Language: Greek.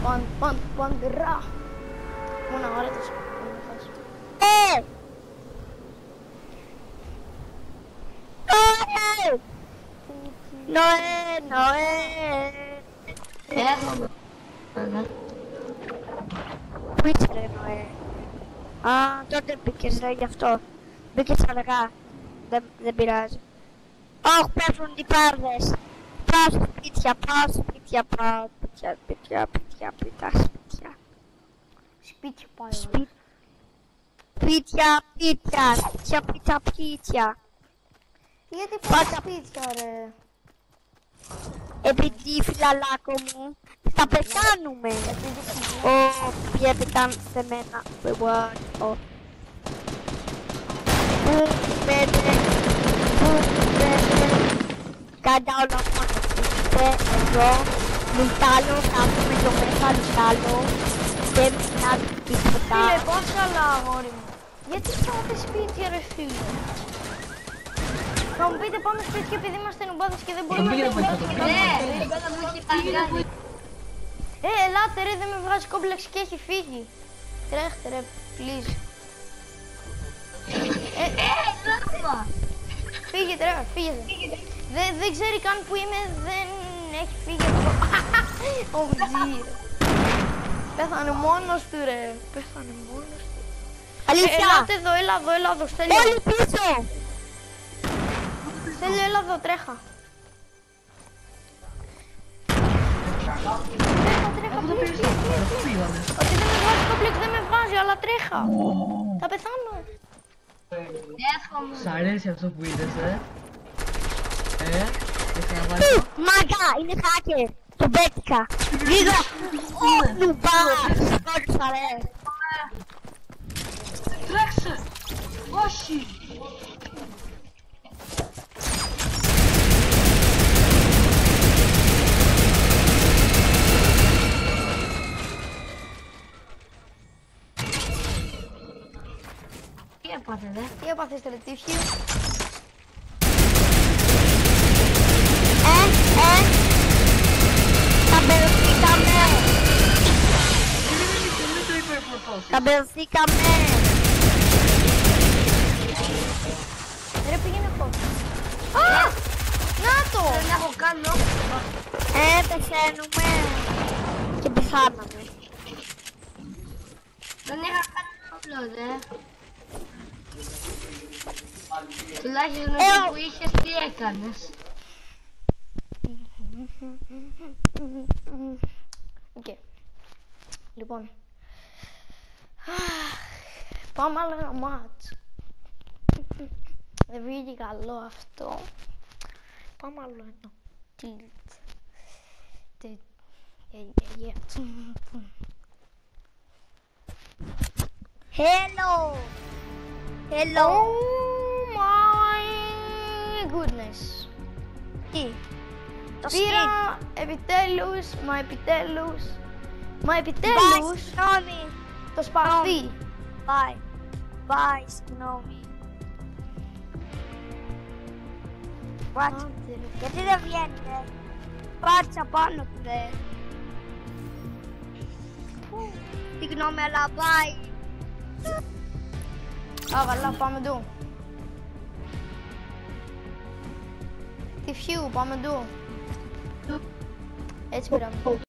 Παντρά. Μόνο ώρα το σπίτι. Νοέ. Έρχομαι. Πού είσαι ρε Νοέ? Α, τότε μπήκες ρε γι' αυτό. Μπήκες αργά. Δεν πειράζει. Ωχ, πέφτουν οι πάρδες. Πάω σπίτια. Σπίτια πάει. Σπίτια. Γιατί πας σπίτια ρε? Επειδή φιλαλάκο μου θα πεθάνουμε. Ποια πετάνε σε μένα. Πού πέτε. Κάντα όλα μόνο. Εδώ. Λουτάλο. Κάθομαι το μέσα λουτάλο. Δεν μιλάτε τίποτα. Φίλε, πώς καλά αγόρι μου. Γιατί πάτε σπίτια ρε φίλε? Θα μου πείτε πάμε σπίτια επειδή είμαστε νουμπάδες και δεν μπορούμε να φύγουμε. Ελάτε ρε, δεν με βγάζει κόμπλεξ και έχει φύγει. Τρέχτε ρε, please. Φύγετε ρε, φύγετε. Δεν ξέρει καν που είμαι, δεν έχει φύγει εδώ. Ομτζή ρε. Πέθανε μόνος του ρε, πέθανε μόνος του. Αλήθεια! Ελάτε εδώ, έλα εδώ, Στέλιο. Όλοι πίσω! Στέλιο, έλα εδώ, τρέχα. Τρέχα, please. Ότι δεν με βγάζει κόμπλεξ, δεν με βγάζει, αλλά τρέχα. Θα πεθάνω. Εύχομαι. Σ' αρέσει αυτό που είδες, δεν ξαναβάλω. Μάγκα, είναι hacker. Το πέτυχα. Γίγα. Νουμπάς. Κόρυψα ρε. Τρέξε. Όχι. Τι έπαθε δε? Τι έπαθες ρε τύχη? Τα μπερδίκαμε. Ρε πήγαινε αυτό. Να το! Δεν έχω κάνει όπλο. Πεθαίνουμε. Και πεθάναμε. Δεν είχα κάνει όπλο δε. Τουλάχιστον εκεί που είχες τι έκανες. Οκ. Λοιπόν. Πάμε άλλο ένα μάτς. Δεν βγήκε καλό αυτό. Πάμε άλλο ένα. Tilt. Hello. Hello. Oh my goodness. Τι? Το Πήρα επιτέλους, μα επιτέλους συγγνώμη. το σπαθί. Bye, συγγνώμη. Πάτσα. Γιατί δεν βγαίνει ρε? Πάτσα πάνω του ρε. Συγγνώμη αλλά bye. Καλά, πάμε ντου. Τι φιού, πάμε ντου. Έτσι πήραμε.